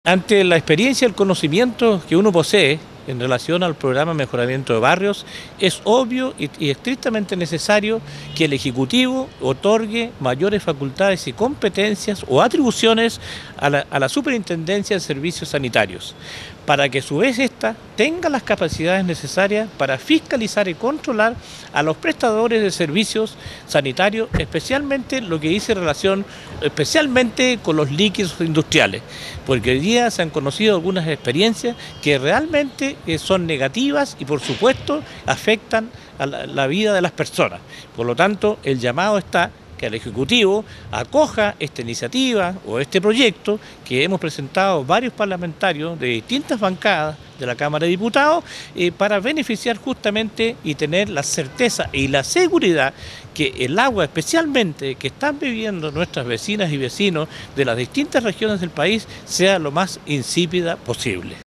Ante la experiencia y el conocimiento que uno posee en relación al programa de mejoramiento de barrios, es obvio y estrictamente necesario que el Ejecutivo otorgue mayores facultades y competencias o atribuciones a la Superintendencia de Servicios Sanitarios, para que a su vez ésta tenga las capacidades necesarias para fiscalizar y controlar a los prestadores de servicios sanitarios, especialmente lo que dice relación especialmente con los líquidos industriales, porque hoy día se han conocido algunas experiencias que realmente son negativas y por supuesto afectan a la vida de las personas. Por lo tanto, el llamado está que el Ejecutivo acoja esta iniciativa o este proyecto que hemos presentado varios parlamentarios de distintas bancadas de la Cámara de Diputados para beneficiar justamente y tener la certeza y la seguridad que el agua especialmente que están bebiendo nuestras vecinas y vecinos de las distintas regiones del país sea lo más insípida posible.